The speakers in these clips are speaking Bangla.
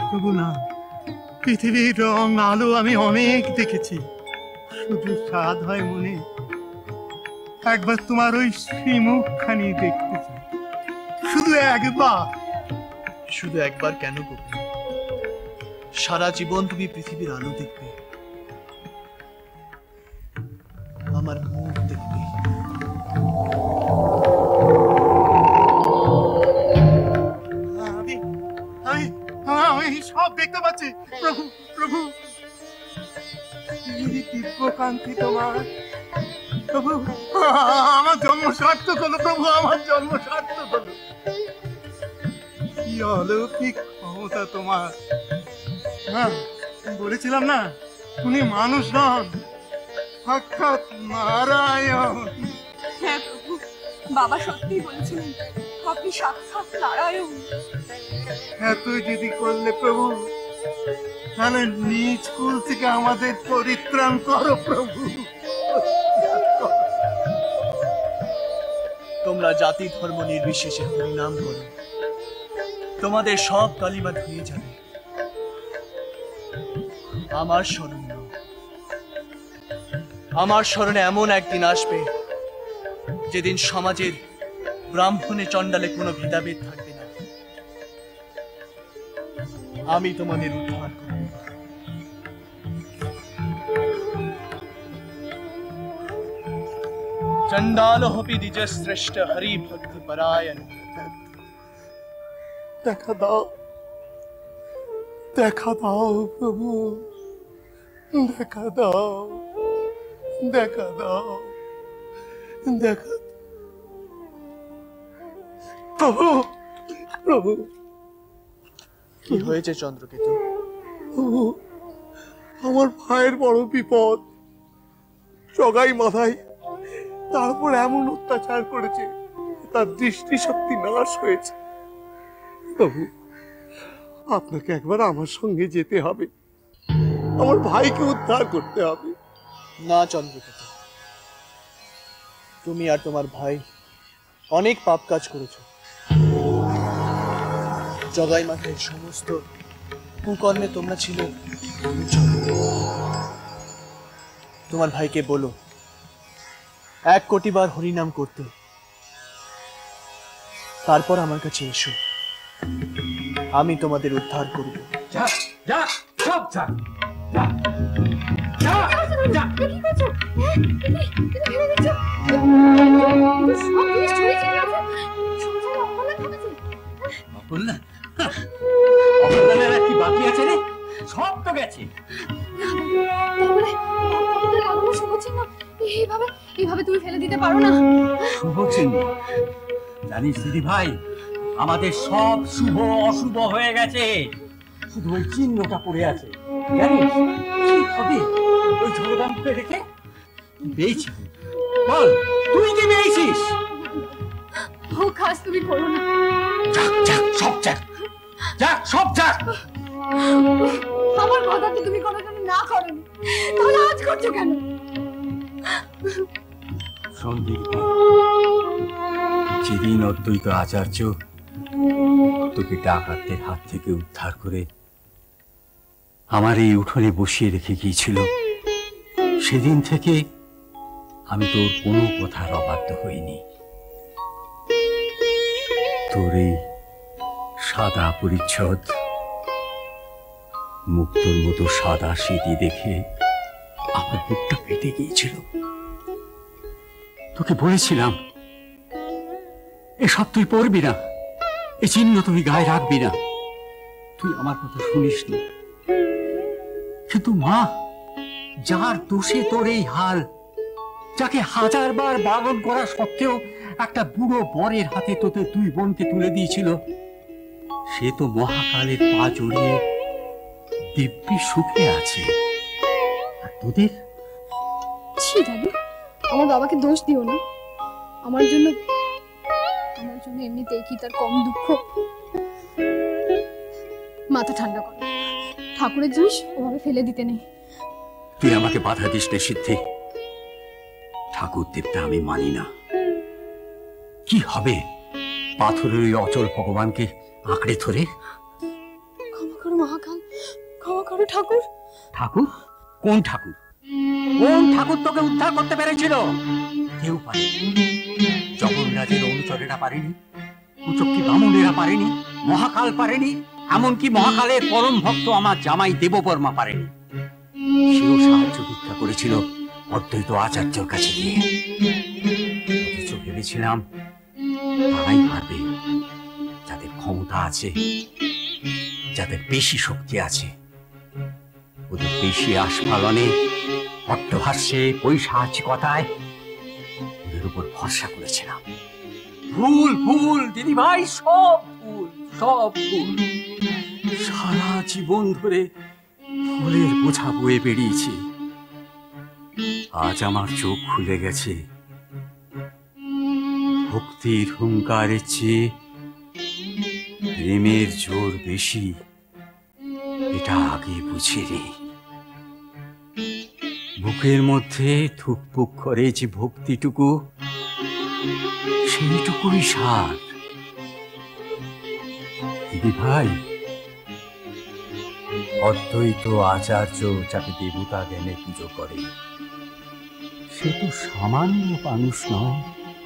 প্রভু না, পৃথিবীর রং আলো আমি অনেক দেখেছি, শুধু স্বাদ হয় মনে একবার তোমার ওই শ্রীমুখখানি দেখতে চাই, শুধু একবার। শুধু একবার কেন গোপী? সারা জীবন তুমি পৃথিবীর আলো দেখবে, আমার মুখ দেখবে। আমি আমি আমি সব দেখতে পাচ্ছি প্রভু, প্রভু এই দিব্যকান্তি তোমার, প্রভু আমার জন্ম সার্থক হলো, প্রভু আমার জন্ম সার্থক হলো। কি অলৌকিক ক্ষমতা তোমার! হ্যাঁ, বলেছিলাম না উনি মানুষ নন, সাক্ষাৎ নারায়ণ। হ্যাঁ প্রভু, বাবা সত্যিই বলেছিলেন আপনি সাক্ষাৎ নারায়ণ। এতই যদি করলে প্রভু, তাহলে নিজ কুল থেকে আমাদের পরিত্রাণ করো প্রভু। তোমরা জাতি ধর্ম নির্বিশেষে হরিনাম করো, তোমাদের সব কালিমা ধুয়ে যাবে। আমার স্মরণ নাও, আমার স্মরণে এমন একদিন আসবে যেদিন সমাজের ব্রাহ্মণে চণ্ডালে কোনো ভেদাভেদ থাকবে না। আমি তোমাদের উদ্ধার করব। চণ্ডাল হপি দ্বিজ শ্রেষ্ঠ হরি ভক্তি পরায়ণ। দেখা দাও, দেখা দাও প্রভু, দেখা দাও, দেখা দাও, দেখা প্রভু, প্রভু। কি হয়েছে চন্দ্রকেতু? প্রভু, আমার ভাইয়ের বড় বিপদ, জগাই মাথায় তারপর এমন অত্যাচার করেছে তার দৃষ্টিশক্তি নাশ হয়েছে। প্রভু, আপনাকে একবার আমার সঙ্গে যেতে হবে, আমার ভাইকে উদ্ধার করতে হবে। না চন্দ্রকেতু, তুমি আর তোমার ভাই অনেক পাপ কাজ করেছো। জগাই মাথায় সমস্ত কুকর্মে তোমরা ছিলে। তোমার ভাইকে বলো 1 কোটি বার হরিনাম করতে, তারপর আমার কাছে এসো, আমি তোমাদের উদ্ধার করব। যা যা সব যা যা যা যা। কি করছো? ফেলে দিচ্ছ? সব জিনিস চুরি চলে গেছে, সংসারে অপমান হয়েছে। অকল্যাণ, অকল্যাণের আর কি বাকি আছে রে? সব তো গেছে। তারপরে আমাদের লাগানো শুভ চিহ্ন এইভাবে এইভাবে তুমি ফেলে দিতে পারো না। শুভ চিহ্ন? জানিস দিদি ভাই, আমাদের সব শুভ অশুভ হয়ে গেছে, শুধু ওই চিহ্নটা পড়ে আছে। জানিস কি হবে ওই ঝড়বামকে রেখে? পেয়েছি বল, তুই কি পেয়েছিস? ও কাজ তুমি করো না। যাক যাক সব যাক, যাক সব যাক। আমার কথাটা তুমি কোনোদিন না করোনি, তাহলে আজ করছো কেন? সন্দীপ, যেদিন অদ্বৈত আচার্য তোকে ডাকাতদের হাত থেকে উদ্ধার করে আমার এই উঠোনে বসিয়ে রেখে গিয়েছিল, সেদিন থেকে আমি তোর কোনো কথার অবাধ্য হইনি। তোর এই সাদা পরিচ্ছদ, মুক্তোর মতো সাদা স্মৃতি দেখে আমার বুকটা ফেটে গিয়েছিল। তোকে বলেছিলাম এসব তুই পড়বি না, এ চিহ্ন তুই গায়ে রাখবি না, তুই আমার কথা শুনিসনি। কিন্তু মা, যার দোষে তোর এই হাল, যাকে 1000 বার বারণ করা সত্ত্বেও একটা বুড়ো বরের হাতে তোদের 2 বোনকে তুলে দিয়েছিল, সে তো মহাকালের পা জড়িয়ে দিব্যি সুখে আছে। আর তোদের? ছি দাদু, আমার বাবাকে দোষ দিও না। আমার জন্য এমনিতেই কি তার কম দুঃখ? মাথা ঠান্ডা করো, ঠাকুরের জিনিস ওভাবে ফেলে দিতে নেই। তুই আমাকে বাধা দিস না সিদ্ধি, ঠাকুর দেবতা আমি মানি না। কি হবে পাথরের ওই অচল ভগবানকে আঁকড়ে ধরে? ক্ষমা করো মহাকাল, ঠাকুর। ঠাকুর? কোন ঠাকুর? কোন ঠাকুর তোকে উদ্ধার করতে পেরেছিল? কেউ পারেনি। জগন্নাথের অনুচরেরা পারেনি, কুচক্রী বামুনেরা পারেনি, মহাকাল পারেনি, এমনকি মহাকালের পরম ভক্ত আমার জামাই দেববর্মা পারেনি। সেও সাহায্য ভিক্ষা করেছিল অদ্বৈত আচার্যর কাছে গিয়ে। অথচ ভেবেছিলাম তারাই পারবে, যাদের ক্ষমতা আছে, যাদের বেশি শক্তি আছে। ওদের বেশি আস্ফালনে, অট্টহাস্যে, পৈশাচিকতায় ওদের উপর ভরসা করেছিলাম। ভুল ভুল দিদি ভাই, সব ভুল, সব ভুল। সারা জীবন ধরে ভুলের বোঝা বয়ে বেরিয়েছি। আজ আমার চোখ খুলে গেছে। ভক্তির হুঙ্কারের চেয়ে প্রেমের জোর বেশি, এটা আগে বুঝিনি। বুকের মধ্যে ধুকপুক করে যে ভক্তিটুকু, সেইটুকুই সার। দিদি ভাই, অদ্বৈত আচার্য যাকে দেবতা জ্ঞানে পুজো করে, সে তো সামান্য মানুষ নয়।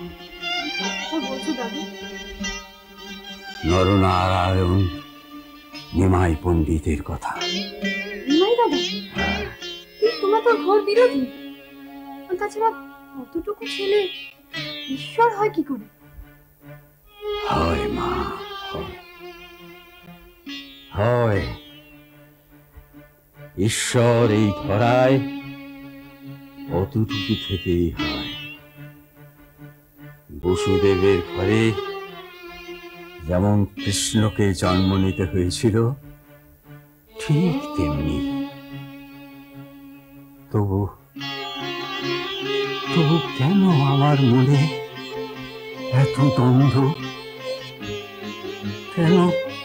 নরনারায়ণ নিমাই পণ্ডিতের কথা। নিমাই দাদা? তোমরা তো ঘোর বিরোধী। তাছাড়া কতটুকু ছেলে ঈশ্বর হয় কি করে? হয় মা, হয়। ঈশ্বর এই ধরায় অতটুকু থেকেই হয়। বসুদেবের ঘরে যেমন কৃষ্ণকে জন্ম নিতে হয়েছিল, ঠিক তেমনি। তবু কেন আমার মনে এত দ্বন্দ্ব? কেন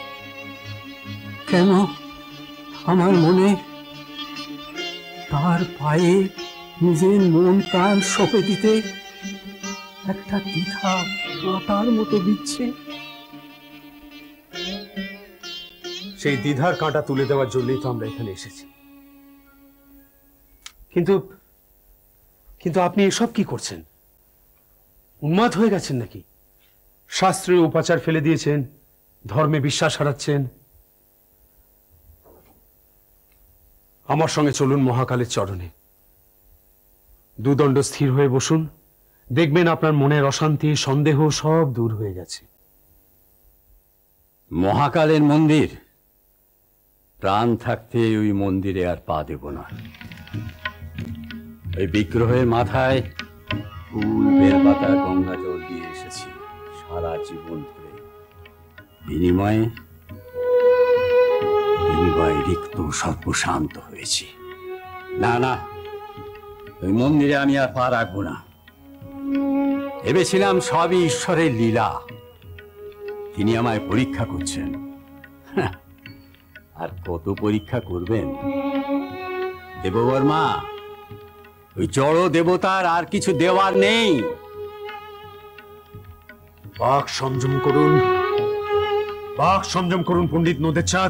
কেন আমার মনে তার পায়ে নিজের মন প্রাণ সঁপে দিতে একটা দ্বিধা কাঁটার মতো দিচ্ছে? সেই দ্বিধার কাঁটা তুলে দেওয়ার জন্যই তো আমরা এখানে এসেছি। কিন্তু কিন্তু আপনি এসব কি করছেন? উন্মাদ হয়ে গেছেন নাকি? শাস্ত্রীয় উপাচার ফেলে দিয়েছেন, ধর্মে বিশ্বাস হারাচ্ছেন। আমার সঙ্গে চলুন মহাকালের চরণে। দুদণ্ড স্থির হয়ে বসুন, দেখবেন আপনার মনের অশান্তি, সন্দেহ সব দূর হয়ে গেছে। মহাকালের মন্দির, প্রাণ থাকতে ওই মন্দিরে আর পা দেব না। ওই বিগ্রহের মাথায় ফুল, বেলপাতা, গঙ্গা জল দিয়ে এসেছি সারা জীবন ধরে। বিনিময়ে রিক্ত সর্বশান্ত হয়েছি। না না, ওই মন্দিরে আমি আর পা রাখবো না। ভেবেছিলাম সবই ঈশ্বরের লীলা, তিনি আমায় পরীক্ষা করছেন। আর কত পরীক্ষা করবেন দেববর্মা? ওই জড় দেবতার আর কিছু দেওয়ার নেই। বাক সংযম করুন, বাক সংযম করুন পণ্ডিত নদের চাঁদ।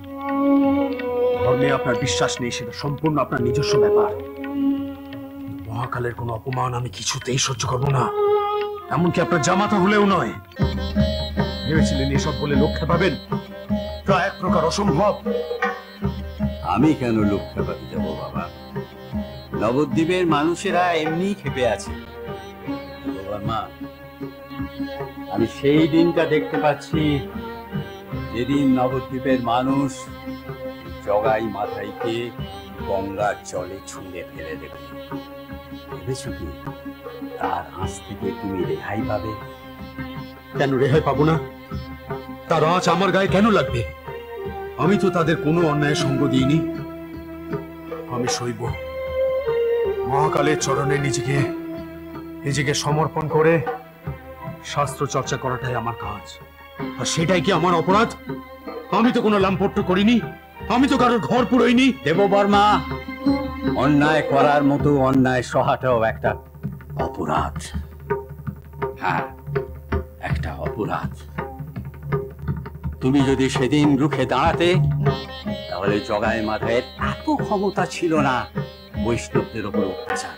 ধর্মে আপনার বিশ্বাস নেই, সেটা সম্পূর্ণ আপনার নিজস্ব ব্যাপার। মহাকালের কোনো অপমান আমি কিছুতেই সহ্য করব না, এমনকি আপনার জামাতা হলেও নয়। ভেবেছিলেন এসব বলে লক্ষ্যে পাবেন? তা এক প্রকার অসম্ভব। আমি কেন লক্ষ্যে পাতে যাব বাবা? নবদ্বীপের মানুষেরা এমনি খেপে আছে। দেববর্মা, আমি সেই দিনটা দেখতে পাচ্ছি যেদিন নবদ্বীপের মানুষ জগাই মাথাইকে গঙ্গার জলে ছুঁড়ে ফেলে দেবে। ভেবেছ কি তার আঁচ থেকে তুমি রেহাই পাবে? কেন রেহাই পাবো না? তার আঁচ আমার গায়ে কেন লাগবে? আমি তো তাদের কোনো অন্যায় সঙ্গ দিইনি। আমি সইব। মহাকালের চরণে নিজেকে সমর্পণ করে শাস্ত্র চর্চা করাটাই আমার কাজ। আর সেটাই কি আমার অপরাধ? আমি তো কোনো লাম্পট্য করিনি, আমি তো কারোর ঘর পুরোইনি। দেববর্মা, অন্যায় করার মতো অন্যায় সহাটাও একটা অপরাধ। হ্যাঁ, একটা অপরাধ। তুমি যদি সেদিন রুখে দাঁড়াতে তাহলে জগাই মাথায়ের এত ক্ষমতা ছিল না বৈষ্ণবদের উপর অত্যাচার।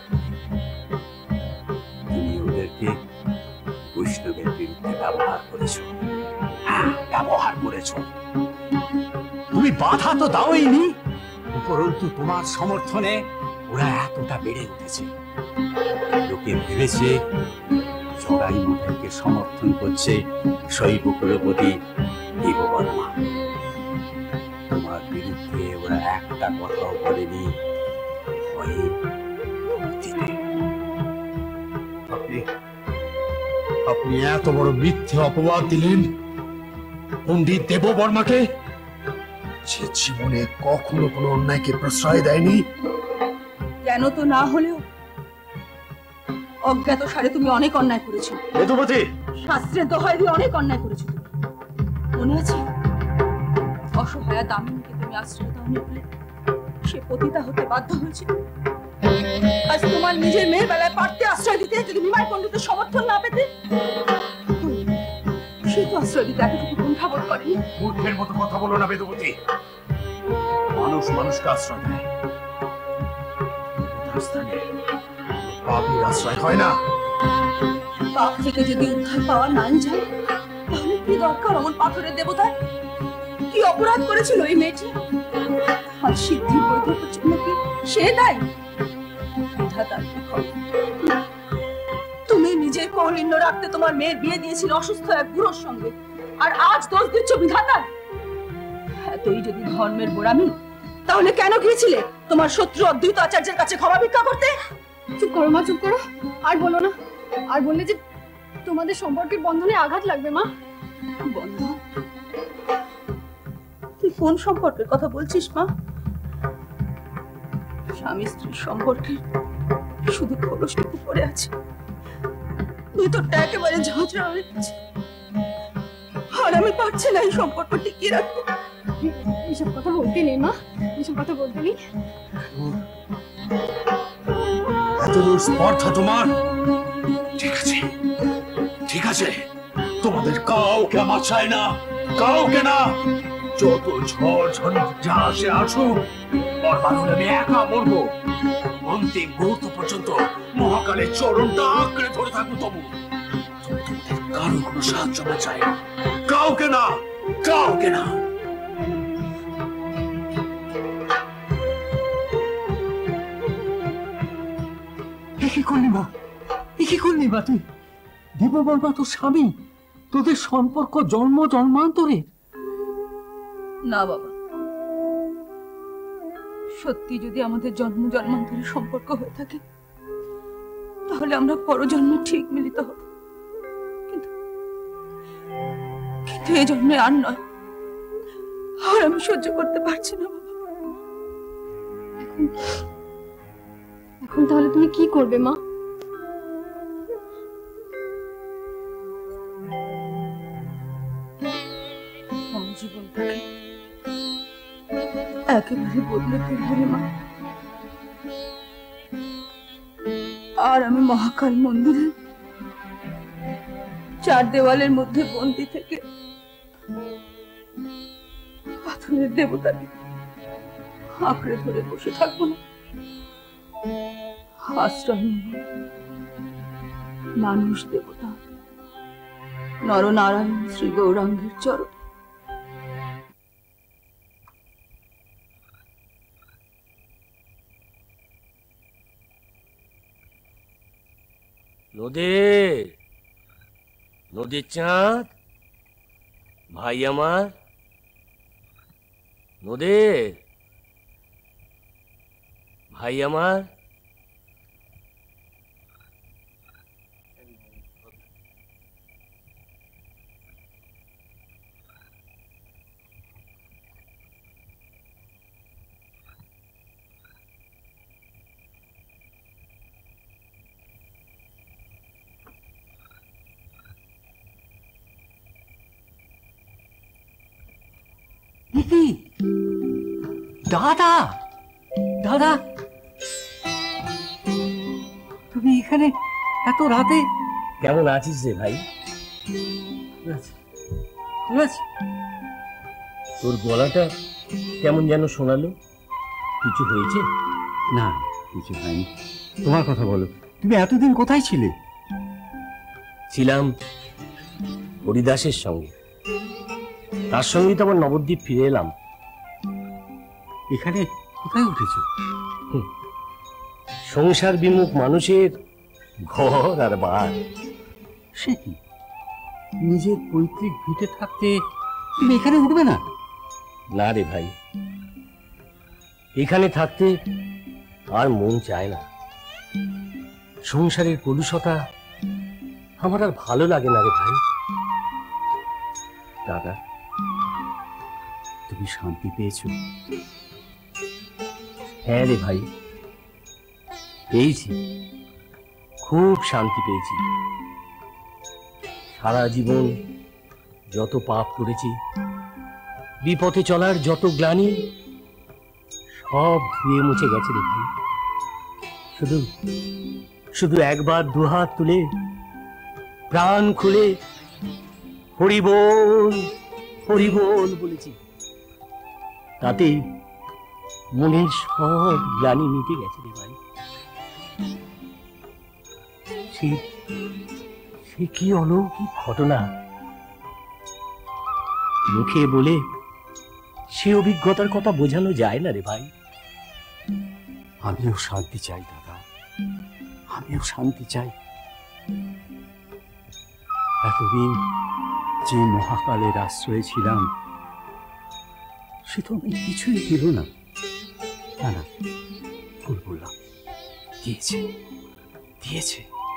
তুমি ওদেরকে বৈষ্ণবের বিরুদ্ধে ব্যবহার করেছ। হ্যাঁ, ব্যবহার করেছ। তুমি বাধা তো দাওইনি, উপরন্তু তোমার সমর্থনে ওরা এতটা বেড়ে উঠেছে। লোকে ভেবেছে জগাই মাথাকে সমর্থন করছে শৈব কুলপতি দেববর্মা। তোমার বিরুদ্ধে ওরা একটা কথাও বলেনি। আপনি এত বড় মিথ্যে অপবাদ দিলেন পণ্ডিত দেববর্মাকে, যে জীবনে কখনো কোনো অন্যায়কে প্রশ্রয় দেয়নি। কেন তো না হলেও অজ্ঞাত সারে তুমি অনেক অন্যায় করেছো। বেদবতী, শাস্ত্রের দোহাই দিয়ে অনেক অন্যায় করেছো তুমি। মনে আছে অসহায়া দামিনীকে তুমি আশ্রয় দাওনি বলে সে পতিতা হতে বাধ্য হয়েছিল। আজ তোমার নিজের মেয়ের বেলায় পারতে আশ্রয় দিতে, যদি নিমাই পণ্ডিতের সমর্থন না পেতে। সে তো আশ্রয় দিতে এতটুকু কুণ্ঠাবোধ করেনি। মূর্খের মতো কথা বলো না বেদবতী। মানুষ মানুষকে আশ্রয় দেয়, পাপীর আশ্রয় হয় না। পাপ থেকে যদি উদ্ধার পাওয়া নাই যায়, তাহলে কি দরকার অমন পাথরের দেবতার? কি অপরাধ করেছিল এই মেয়েটি? আজ সিদ্ধি বৈধব্যের জন্য কি সে দায়ী? বিধাতার কি খবর? তুমি নিজের কৌলিন্য রাখতে তোমার মেয়ের বিয়ে দিয়েছিল অসুস্থ এক বুড়োর সঙ্গে, আর আজ দোষ দিচ্ছ বিধাতার। এতই যদি ধর্মের গোড়ামি, তাহলে কেন গিয়েছিলে তোমার শত্রু অদ্বৈত আচার্যের কাছে ক্ষমা ভিক্ষা করতে? চুপ করো মা, চুপ করো। আর বলো না, আর বললে যে তোমাদের সম্পর্কের বন্ধনে আঘাত লাগবে মা। বন্ধু, তুই কোন সম্পর্কের কথা বলছিস মা? স্বামী স্ত্রীর সম্পর্কে শুধু খোলসটুকু পড়ে আছে, ভিতরটা একেবারে ঝাঁঝরা হয়ে গেছে। আর আমি পারছি না এই সম্পর্ক টিকিয়ে রাখতে। এসব কথা বলতে নেই মা, এসব কথা বলতে নেই। এত দূর স্পর্ধা তোমার? ঠিক আছে, ঠিক আছে, তোমাদের কাউকে আমার চাই না, কাউকে না। যত ঝড় ঝঞ্ঝা আসে আসুক, বর্বাদ হলে আমি একা মরবো। অন্তিম মুহূর্ত পর্যন্ত মহাকালের চরণটা আঁকড়ে ধরে থাকবো। তবু তোমাদের কারো কোনো সাহায্য না চাই, কাউকে না, কাউকে না। কি করলি মা? কি করলি মা তুই? দেববর্মা তোর স্বামী, তোদের সম্পর্ক জন্ম জন্মান্তরে। না বাবা, সত্যি যদি আমাদের জন্ম জন্মান্তরের সম্পর্ক হয়ে থাকে, তাহলে আমরা পরজন্মে ঠিক মিলিত হব। কিন্তু কিন্তু এই জন্মে আর নয়। আর আমি সহ্য করতে পারছি না বাবা। এখন তাহলে তুমি কি করবে মা? আমার জীবনটাকে একেবারে বদলে ফেলবো রে মা। আর আমি মহাকাল মন্দিরে চার দেওয়ালের মধ্যে বন্দি থেকে পাথরের দেবতাকে আঁকড়ে ধরে বসে থাকবো না। আশ্রয় নেব মানুষ দেবতা নরনারায়ণ শ্রী গৌরাঙ্গের চরণ। নদীর চাঁদ ভাই আমার, নদীর ভাই আমার, দাদা, দাদা, তুমি এখানে এত রাতে? কেমন আছিস রে ভাই? ঠিক আছে। তোর গলাটা কেমন যেন শোনালো, কিছু হয়েছে? না, কিছু হয়নি। তোমার কথা বলো, তুমি এতদিন কোথায় ছিলে? ছিলাম হরিদাসের সঙ্গে, তার সঙ্গেই তো আমার নবদ্বীপ ফিরে এলাম। এখানে কোথায় উঠেছো? সংসার বিমুখ মানুষের ঘর আর বার। সে কি, নিজের পৈতৃক ভিটে থাকতে তুমি এখানে উঠবে না? না রে ভাই, এখানে থাকতে আর মন চায় না। সংসারের কলুষতা আমার আর ভালো লাগে না রে ভাই। দাদা, তুমি শান্তি পেয়েছো? হ্যাঁ রে ভাই, পেয়েছি, খুব শান্তি পেয়েছি। সারা জীবন যত পাপ করেছি, বিপথে চলার যত গ্লানি, সব ধুয়ে মুছে গেছে রে ভাই। শুধু শুধু একবার দুহাত তুলে প্রাণ খুলে হরি বল, হরি বল বলেছি, তাতেই মনের সব গ্লানি মিটে গেছে রে ভাই। সে কি অলৌকিক ঘটনা, মুখে বলে সে অভিজ্ঞতার কথা বোঝানো যায় না রে ভাই। আমিও শান্তি চাই দাদা, আমিও শান্তি চাই। এতদিন যে মহাকালের আশ্রয়ে ছিলাম, সে তো আমি কিছুই দিল না। না না, ভুল বললাম, দিয়েছে, দিয়েছে।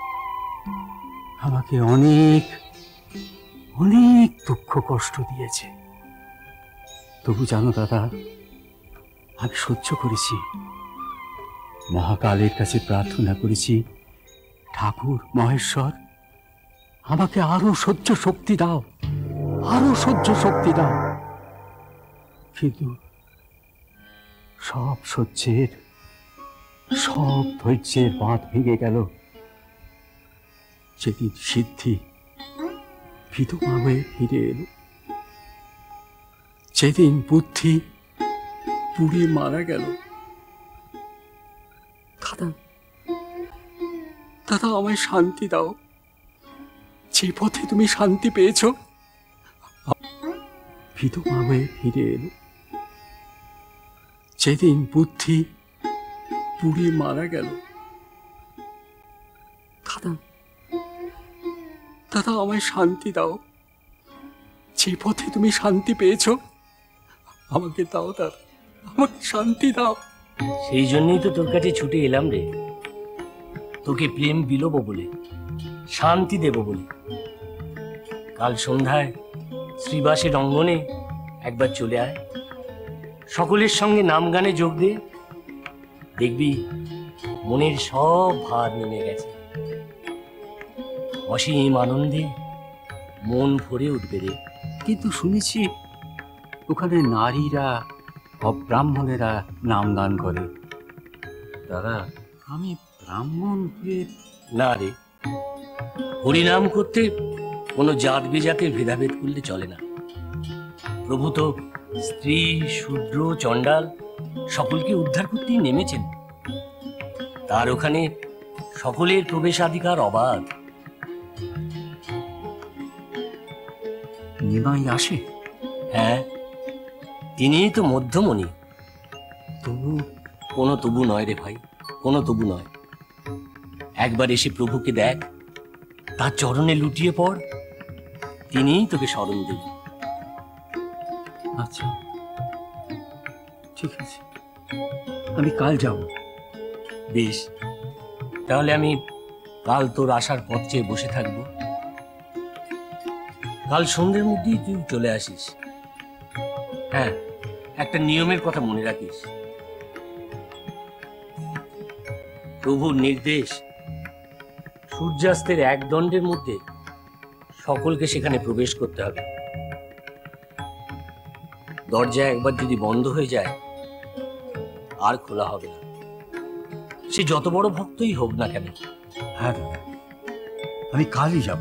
আমাকে অনেক অনেক দুঃখ কষ্ট দিয়েছে। তবু জানো দাদা, আমি সহ্য করেছি। মহাকালের কাছে প্রার্থনা করেছি, ঠাকুর মহেশ্বর আমাকে আরো সহ্য শক্তি দাও, আরো সহ্য শক্তি দাও। কিন্তু সব সহ্যের, সব ধৈর্যের বাঁধ ভেঙে গেল যেদিন সিদ্ধি বিধবা হয়ে ফিরে এলো, যেদিন বুদ্ধি পুড়ে মারা গেল। দাদা, দাদা, আমায় শান্তি দাও। যে পথে তুমি শান্তি পেয়েছ, বিধবা হয়ে ফিরে এলো, যেদিন বুদ্ধি পুড়ে মারা গেল। দাদা, দাদা, আমায় শান্তি দাও। যে পথে তুমি শান্তি পেয়েছ, আমাকে দাও দাদা, আমাকে শান্তি দাও। সেই জন্যই তো তোর কাছে ছুটে এলাম রে, তোকে প্রেম বিলোবো বলে, শান্তি দেব বলে। কাল সন্ধ্যায় শ্রীবাসের অঙ্গনে একবার চলে আয়, সকলের সঙ্গে নাম গানে যোগ দে, দেখবি মনের সব ভার নেমে গেছে। অসীম আনন্দে মন ভরে উঠবে রে। কিন্তু শুনেছি ওখানে নারীরা, অব্রাহ্মণেরা নাম গান করে। দাদা, আমি ব্রাহ্মণ হয়ে? না রে, হরিনাম করতে কোনো জাত বেজাতের ভেদাভেদ করলে চলে না। প্রভু তো স্ত্রী, শূদ্র, চণ্ডাল সকলকে উদ্ধার করতেই নেমেছেন। তার ওখানে সকলের প্রবেশাধিকার অবাধ। নিমাই আসে? হ্যাঁ, তিনিই তো মধ্যমণি। তবু? কোনো তবু নয় রে ভাই, কোনো তবু নয়। একবার এসে প্রভুকে দেখ, তার চরণে লুটিয়ে পড়, তিনিই তোকে স্মরণ দেবেন। আচ্ছা, ঠিক আছে, আমি কাল যাব। বেশ, তাহলে আমি কাল তোর আসার পথ চেয়ে বসে থাকবো। কাল সন্ধ্যের মধ্যেই তুই চলে আসিস। হ্যাঁ, একটা নিয়মের কথা মনে রাখিস। প্রভুর নির্দেশ, সূর্যাস্তের এক দণ্ডের মধ্যে সকলকে সেখানে প্রবেশ করতে হবে। দরজা একবার যদি বন্ধ হয়ে যায়, আর খোলা হবে না, সে যত বড় ভক্তই হোক না কেন। হ্যাঁ দাদা, আমি কালই যাব।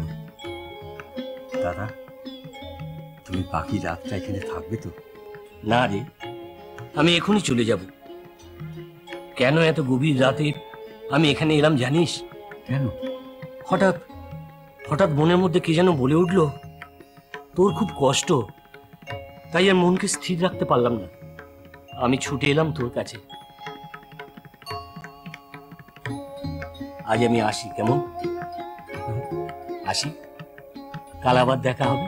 দাদা, তুমি বাকি রাতটা এখানে থাকবে তো? না রে, আমি এখনই চলে যাব। কেন এত গভীর রাতে আমি এখানে এলাম জানিস? কেন? হঠাৎ হঠাৎ মনের মধ্যে কে যেন বলে উঠল, তোর খুব কষ্ট, তাই আর মনকে স্থির রাখতে পারলাম না। আমি ছুটে এলাম তোর কাছে। আজ আমি আসি, কেমন? আসি, কাল আবার দেখা হবে।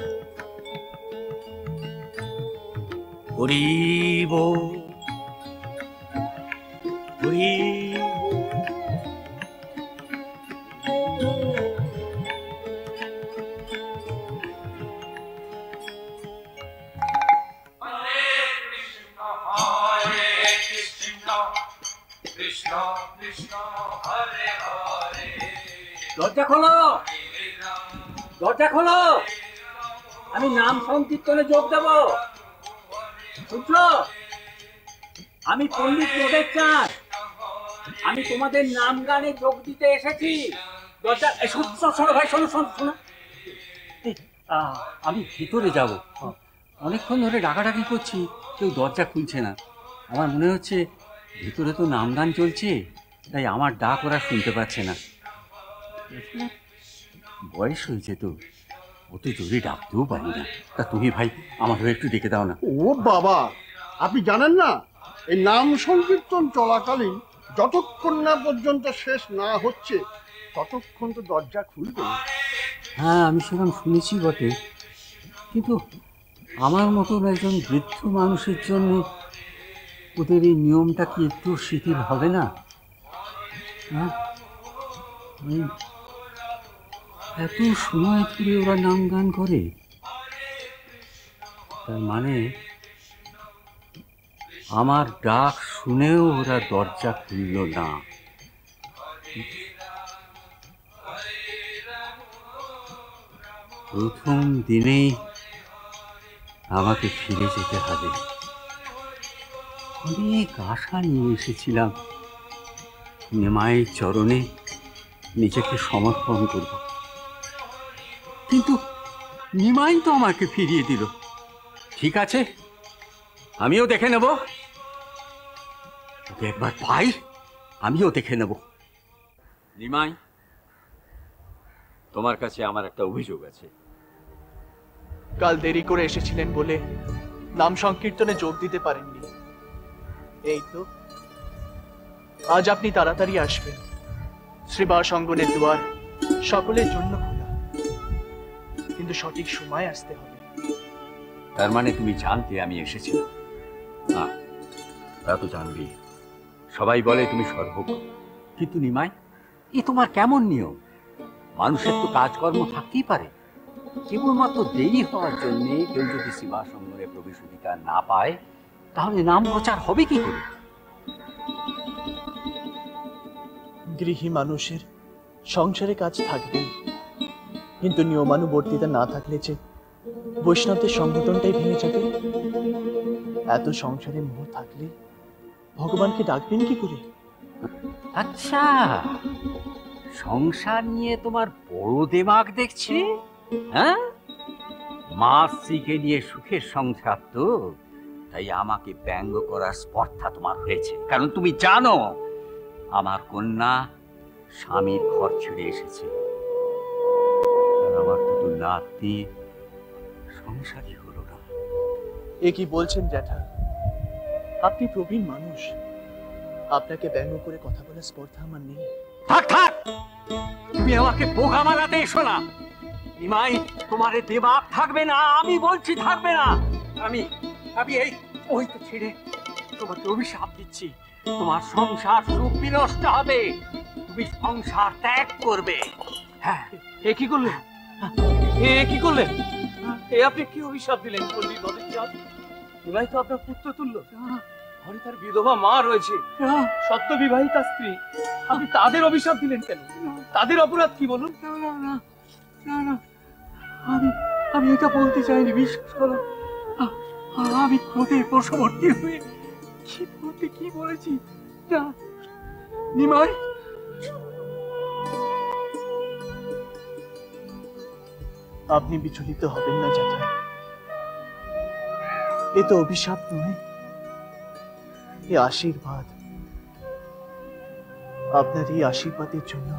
হরি বল, হরি বল। দরজা খোলো, দরজা খোলো, আমি নাম সংকীর্তনে যোগ দেব। বুঝলো? আমি পণ্ডিত যোগের চাঁদ, আমি তোমাদের নাম গানে যোগ দিতে এসেছি। দরজা শোনো ভাই, শোনো শোনো শোনো, আমি ভিতরে যাব। অনেকক্ষণ ধরে ডাকাডাকি করছি, কেউ দরজা খুলছে না। আমার মনে হচ্ছে ভিতরে তো নাম গান চলছে, তাই আমার ডাক ওরা শুনতে পাচ্ছে না। বয়স হয়েছে তো, অত জোরে ডাকতেও পারি না। তা তুমি ভাই আমার হয়ে একটু ডেকে দাও না। ও বাবা, আপনি জানেন না এই নাম সংকীর্তন চলাকালীন যতক্ষণ না পর্যন্ত শেষ না হচ্ছে ততক্ষণ তো দরজা খুলবে না। হ্যাঁ, আমি সেরকম শুনেছি বটে, কিন্তু আমার মতন একজন বৃদ্ধ মানুষের জন্য ওদের এই নিয়মটা কি একটু শিথিল হবে না? হ্যাঁ, এত সময় ধরে ওরা নাম গান করে, তার মানে আমার ডাক শুনেও ওরা দরজা খুলল না। প্রথম দিনেই আমাকে ফিরে যেতে হবে। অনেক আশা নিয়ে এসেছিলাম, নিমাইয়ের চরণে নিজেকে সমর্পণ করব, কিন্তু নিমাই তো আমাকে ফিরিয়ে দিল। ঠিক আছে, আমিও দেখে নেব, ওকে একবার পাই, আমিও দেখে নেব। নিমাই, তোমার কাছে আমার একটা অভিযোগ আছে। কাল দেরি করে এসেছিলেন বলে নাম সংকীর্তনে যোগ দিতে পারেননি। এই তো আজ আপনি তাড়াতাড়ি আসবেন। শ্রীবাস অঙ্গনের দুয়ার সকলের জন্য খোলা, কিন্তু সঠিক সময় আসতে হবে। তার মানে তুমি জানতে আমি এসেছিলাম? না, তা তো জানবি, সবাই বলে তুমি সর্বজ্ঞ। কিন্তু নিমাই, এ তোমার কেমন নিয়ম? মানুষের তো কাজকর্ম থাকতেই পারে। কেবলমাত্র দেরি হওয়ার জন্য কেউ যদি শ্রীবাস অঙ্গনে প্রবেশ অধিকার না পায়, তাহলে নাম প্রচার হবে কি করে? গৃহী মানুষের সংসারে কাজ থাকবেই, কিন্তু নিয়মানুবর্তিতা না থাকলে যে বৈষ্ণবদের সংগঠনটাই ভেঙে যাবে। এত সংসারে মোহ থাকলে ভগবানকে ডাকবেন কি করে? আচ্ছা, সংসার নিয়ে তোমার বড় দেমাগ দেখছি। হ্যাঁ, মা স্ত্রীকে নিয়ে সুখের সংসার তো, তাই আমাকে ব্যঙ্গ করার স্পর্ধা তোমার হয়েছে। কারণ তুমি জানো আমার কন্যা স্বামীর ঘর ছেড়ে এসেছে, আর আমার দুটো নাতনি সংসারই হলো না। এ কি বলছেন জ্যাঠা? আপনি প্রবীণ মানুষ, আপনাকে ব্যঙ্গ করে কথা বলার স্পর্ধা আমার নেই। থাক থাক, তুমি আমাকে বোকা বানাতে এসো না। নিমাই, তোমার দেবাক থাকবে না, আমি বলছি থাকবে না। আমি আমি এই ওই তো ছেড়ে তোমাকে অভিশাপ দিচ্ছি। তোমার সংসার সুখ বিনষ্ট হবে, তুমি সংসার ত্যাগ করবে। হ্যাঁ, এ কি করলেন? এ কি করলেন? এ আপনি কি অভিশাপ দিলেন পণ্ডিত বদ্রচাঁদ? নিমাই তো আপনার পুত্র তুল্য, ঘরে তার বিধবা মা রয়েছে, সদ্য বিবাহিতা স্ত্রী, আপনি তাদের অভিশাপ দিলেন কেন? তাদের অপরাধ কি বলুন? না না না না না, আমি এটা বলতে চাইনি, বিশ্বাস করো। আমি ক্রোধে বশবর্তী হয়ে কি বলেছি না। নিমাই, আপনি বিচলিত হবেন না জ্যাঠা, এ তো অভিশাপ নয়, এই আশীর্বাদ, আপনার এই আশীর্বাদের জন্য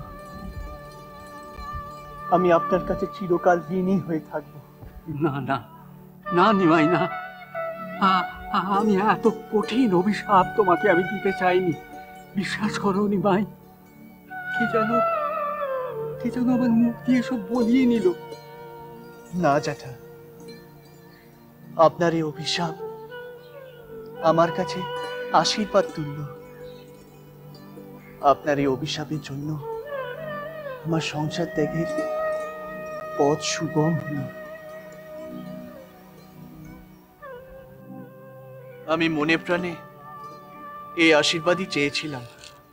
আমি আপনার কাছে চিরকাল ঋণী হয়ে থাকবো। না না না নিমাই না, আমি এত কঠিন অভিশাপ তোমাকে আমি দিতে চাইনি। বিশ্বাস করো নিমাই, কে যেন আমার মুখ দিয়ে সব বলিয়ে নিল। না জ্যাঠা, আপনার এই অভিশাপ আমার কাছে আশীর্বাদ তুল্য। আপনার এই অভিশাপের জন্য আমার সংসার ত্যাগের পথ সুগম হল। আমি মনে প্রাণে এই আশীর্বাদই চেয়েছিলাম।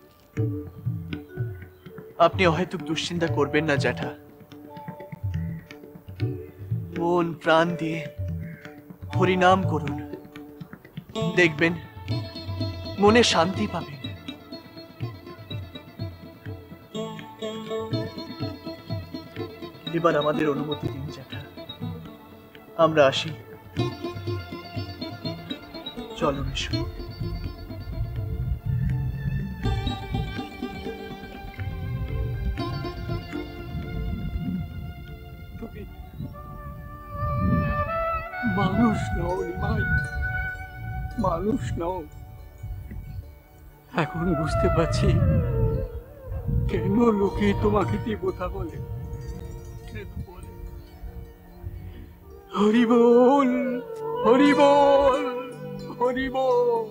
আপনি হয়তো দুশ্চিন্তা করবেন না জ্যাঠা। মন প্রাণ দিয়ে হরিনাম করুন, দেখবেন মনে শান্তি পাবেন। এবার আমাদের অনুমতি দিন জ্যাঠা, আমরা আসি। চলো এসো। তুমি মানুষ নও নিমাই, মানুষ নও। এখন বুঝতে পারছি কেন লোকে তোমাকে দেবতা বলে। কেন বলে হরি বল, হরি বল, হরি বল।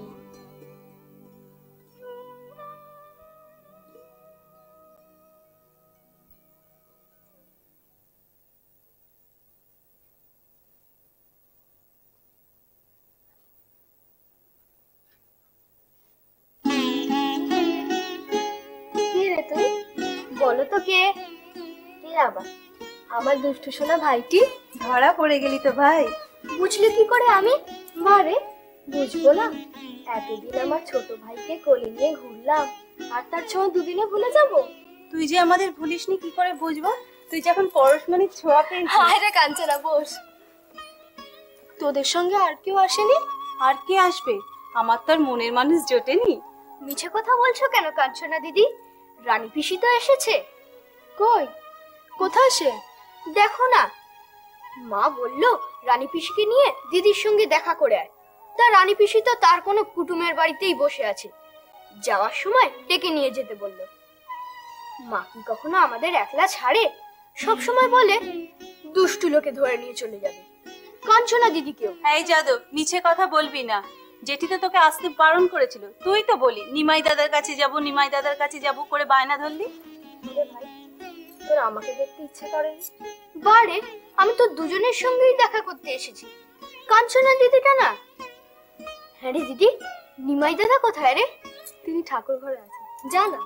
কে রে তুই? বলো তো কে? কে আবার? আমার দুষ্টু সোনা ভাইটি। ধরা পড়ে গেলি তো ভাই। বুঝলি কি করে আমি? মারে বুঝবো না? এতদিন আমার ছোট ভাইকে কোলে নিয়ে ঘুরলাম, আর তার ছোঁয়া দুদিনে ভুলে যাব? তুই যে আমাদের ভুলিসনি কি করে বুঝবো? তুই যখন পরশমণির ছোঁয়া পেয়েছিস। হায় রে কাঞ্চনা, বস। তোদের সঙ্গে আর কেউ আসেনি? আর কে আসবে? আমার তো আর মনের মানুষ জোটেনি। মিছে কথা বলছো কেন কাঞ্চনা দিদি? রানী পিসি তো এসেছে। কই? কোথায় সে? দেখো না। মা বললো রানী পিসিকে নিয়ে দিদির সঙ্গে দেখা করে আয়। তা রানী পিসি তো তার কোনো কুটুমের বাড়িতেই বসে আছে। যাওয়ার সময় ডেকে নিয়ে যেতে বলল। মা কি কখনো আমাদের একলা ছাড়ে? সব সময় বলে দুষ্টু লোকে ধরে নিয়ে চলে যাবে। কাঞ্চনা দিদিকেও। এই যাদব, মিছে কথা বলবি না। জেঠি তো তোকে আসতে বারণ করেছিল, তুই তো বলি নিমাই দাদার কাছে যাব, নিমাই দাদার কাছে যাব করে বায়না ধরলি। আরে ভাই, তোর আমাকে দেখতে ইচ্ছে করেনি? বারে, আমি তো দুজনের সঙ্গেই দেখা করতে এসেছি। কাঞ্চনা দিদিটা না। হ্যাঁ রে দিদি, নিমাই দাদা কোথায় রে? তিনি ঠাকুর ঘরে আছেন, যা না।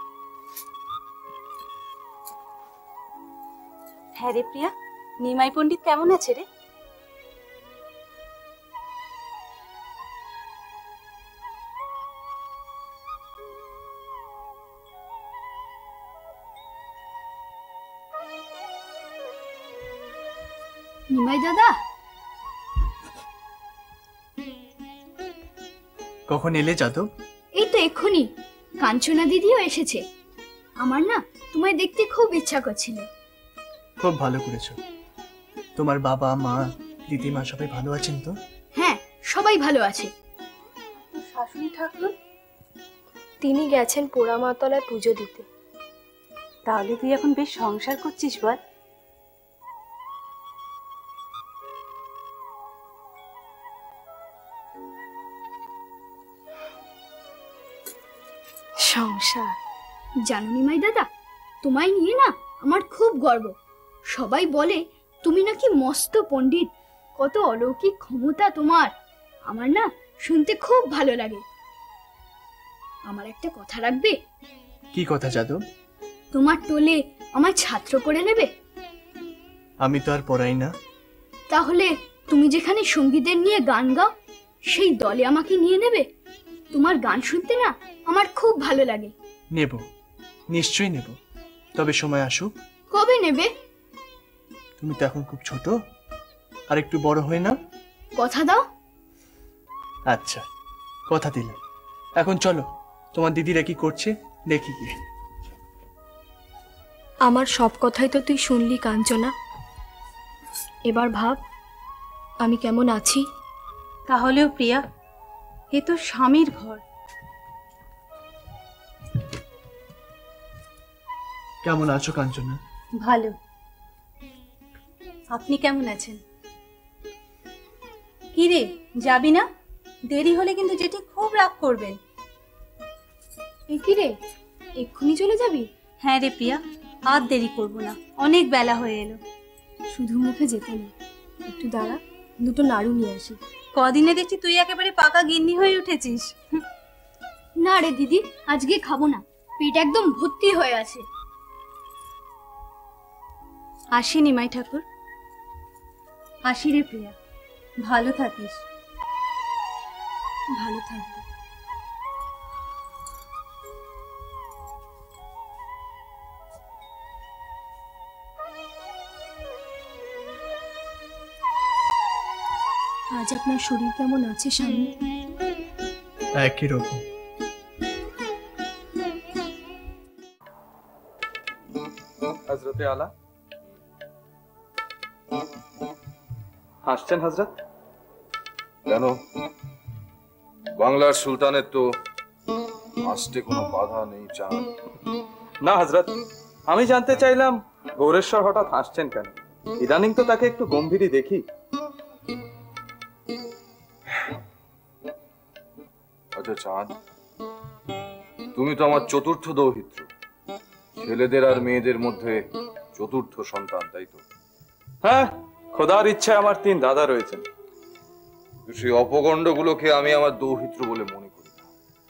হ্যাঁ রে প্রিয়া, নিমাই পণ্ডিত কেমন আছে রে? নিমাই দাদা, কখন এলে যাদব? এই তো এক্ষুনি। কাঞ্চনা দিদিও এসেছে। আমার না তোমায় দেখতে খুব ইচ্ছা করছিল। খুব ভালো করেছো। তোমার বাবা মা দিদিমা সবাই ভালো আছেন তো? হ্যাঁ, সবাই ভালো আছে। শাশুড়ি ঠাকুর? তিনি গেছেন পোড়ামাতলায় পুজো দিতে। তাহলে তুই এখন বেশ সংসার করছিস বল? সংসার। জানো নিমাই দাদা, তোমায় নিয়ে না আমার খুব গর্ব। সবাই বলে তুমি নাকি মস্ত পণ্ডিত, কত অলৌকিক ক্ষমতা তোমার। আমার না শুনতে খুব ভালো লাগে। আমার একটা কথা রাখবে? কি কথা যাদব? তোমার টোলে আমার ছাত্র করে নেবে? আমি তো আর পড়াই না। তাহলে তুমি যেখানে সঙ্গীদের নিয়ে গান গাও, সেই দলে আমাকে নিয়ে নেবে? তোমার গান শুনতে না আমার খুব ভালো লাগে। নেব, নিশ্চয়ই নেব, তবে সময় আসুক। কবে নেবে? তুমি তো এখন খুব ছোট, আর একটু বড় হয়ে নাও। কথা দাও। আচ্ছা, কথা দিলাম। এখন চলো, তোমার দিদিরা কি করছে দেখি গিয়ে। আমার সব কথাই তো তুই শুনলি কাঞ্চনা, এবার ভাব আমি কেমন আছি। তাহলেও প্রিয়া, এ তো স্বামীর ঘর। কেমন আছো কাঞ্চনা? ভালো। আপনি কেমন আছেন? কি রে, যাবি না? দেরি হলে কিন্তু জেঠি খুব রাগ করবেন। এ কি রে, এক্ষুনি চলে যাবি? হ্যাঁ রে প্রিয়া, আর দেরি করব না, অনেক বেলা হয়ে এলো। শুধু মুখে যেতে নেই, একটু দাঁড়া, দুটো নাড়ু নিয়ে আসি। কদিনে দেখছি তুই একেবারে পাকা গিন্নি হয়ে উঠেছিস। না রে দিদি, আজকে খাবো না, পেট একদম ভর্তি হয়ে আছে। আসি নিমাই ঠাকুর। আসি রে প্রিয়া, ভালো থাকিস। ভালো থাকবে। আজ আপনার শরীর কেমন আছে স্বামী? একই রকম। হজরতে আলা হাসছেন হজরত? কেন, বাংলার সুলতানের তো আসতে কোনো বাধা নেই চাঁদ। না হজরত, আমি জানতে চাইলাম গৌরেশ্বর হঠাৎ হাসছেন কেন? ইদানিং তো তাকে একটু গম্ভীরই দেখি। আচ্ছা চাঁদ, তুমি তো আমার চতুর্থ দৌহিত্র, ছেলেদের আর মেয়েদের মধ্যে চতুর্থ সন্তান, তাই তো? হ্যাঁ, খোদার ইচ্ছায় আমার 3 দাদা রয়েছেন। সেই অপগণ্ডগুলোকে আমি আমার দৌহিত্র বলে মনে করি না।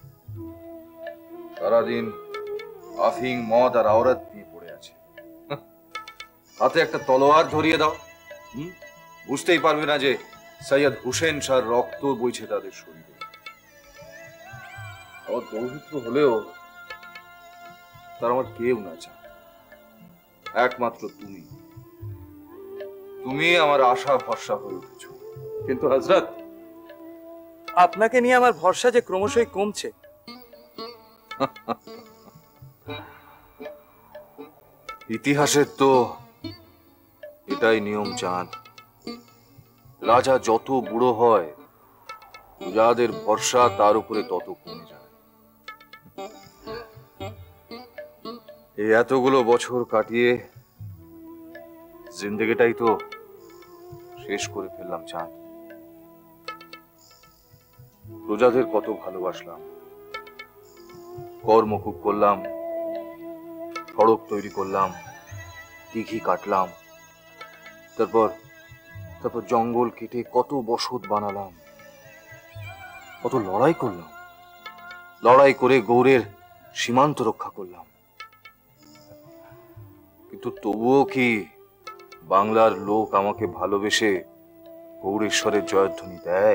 সারাদিন আফিং, মদ আর আওরাত নিয়ে পড়ে আছে। হাতে একটা তলোয়ার ধরিয়ে দাও, বুঝতেই পারবে না যে সৈয়দ হুসেন শাহর রক্ত বইছে তাদের শরীরে। আমার দৌহিত্র হলেও তার আমার কেউ না চায়, একমাত্র তুমি। তুমি আমার আশা ভরসা হয়ে উঠেছ। কিন্তু হজরত, আপনাকে নিয়ে আমার ভরসা যে ক্রমশই কমছে। ইতিহাসের তো এটাই নিয়ম চাঁদ। রাজা যত বুড়ো হয়, প্রজাদের ভরসা তার উপরে তত কমে যায়। এই এতগুলো বছর কাটিয়ে জিন্দেগিটাই তো শেষ করে ফেললাম চাঁদ। প্রজাদের কত ভালোবাসলাম, কর্ম খুব করলাম, সড়ক তৈরি করলাম, দিঘি কাটলাম, তারপর জঙ্গল কেটে কত বসত বানালাম, কত লড়াই করলাম, লড়াই করে গৌড়ের সীমান্ত রক্ষা করলাম। কিন্তু তবুও কি বাংলার লোক আমাকে ভালোবেসে গৌড়েশ্বরের জয়ধ্বনি দেয়?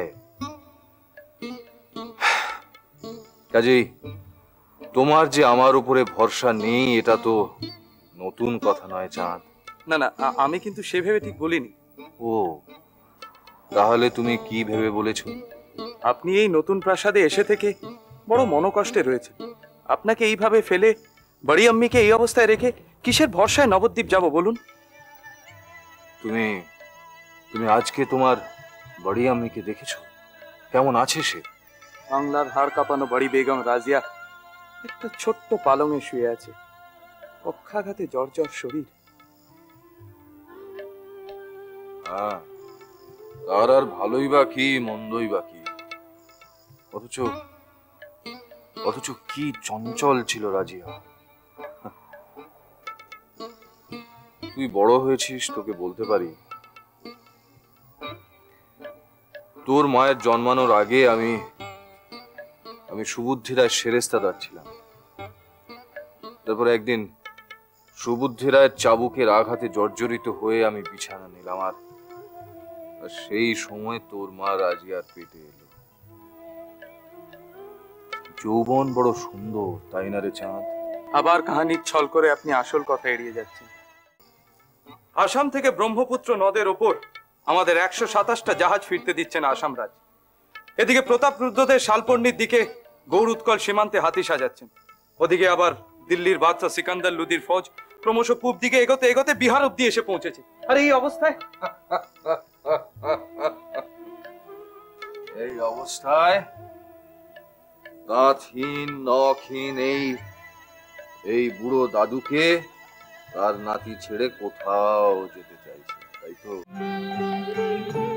কাজেই তোমার যে আমার উপরে ভরসা নেই, এটা তো নতুন কথা নয় চাঁদ। না না, আমি কিন্তু সে ভেবে ঠিক বলিনি। ও, তাহলে তুমি কি ভেবে বলেছ? আপনি এই নতুন প্রাসাদে এসে থেকে বড় মনোকষ্টে রয়েছে। আপনাকে এইভাবে ফেলে, বড়ি আম্মিকে এই অবস্থায় রেখে কিসের ভরসায় নবদ্বীপ যাব বলুন? তুমি আজকে তোমার বড়ি আম্মিকে দেখেছো? কেমন আছে সে? বাংলার হাড় কাঁপানো বড়ি বেগম রাজিয়া একটা ছোট্ট পালঙে শুয়ে আছে, পক্ষাঘাতে জর্জর শরীর। হ্যাঁ, তার আর ভালোই বা কি, মন্দই বা কি, অথচ কি চঞ্চল ছিল রাজিয়া। তুই বড় হয়েছিস, তোকে বলতে পারি, তোর মায়ের জন্মানোর আগে আমি সুবুদ্ধিরায় সেরেস্তাদার ছিলাম। তারপর একদিন সুবুদ্ধিরায়ের চাবুকের আঘাতে জর্জরিত হয়ে আমি বিছানা নিলাম, আর সেই সময় তোর মা রাজিয়ার পেটে এলো। যৌবন বড় সুন্দর, তাই না রে চাঁদ? আবার কাহানির ছল করে আপনি আসল কথা এড়িয়ে যাচ্ছেন। আসাম থেকে ব্রহ্মপুত্র নদের ওপর আমাদের 127টা জাহাজ ফিরতে দিচ্ছেন আসাম রাজ। এদিকে প্রতাপরুদ্ধদের শালপর্ণির দিকে গৌর উৎকল সীমান্তে হাতি সাজাচ্ছেন, ওদিকে আবার দিল্লির বাদশা সিকান্দার লোদির ফৌজ ক্রমশ পূব দিকে এগোতে এগোতে বিহার অব্দি এসে পৌঁছেছে। আর এই অবস্থায় দাঁতহীন নখহীন এই বুড়ো দাদুকে তার নাতি ছেড়ে কোথাও যেতে চাইছে, তাই তো?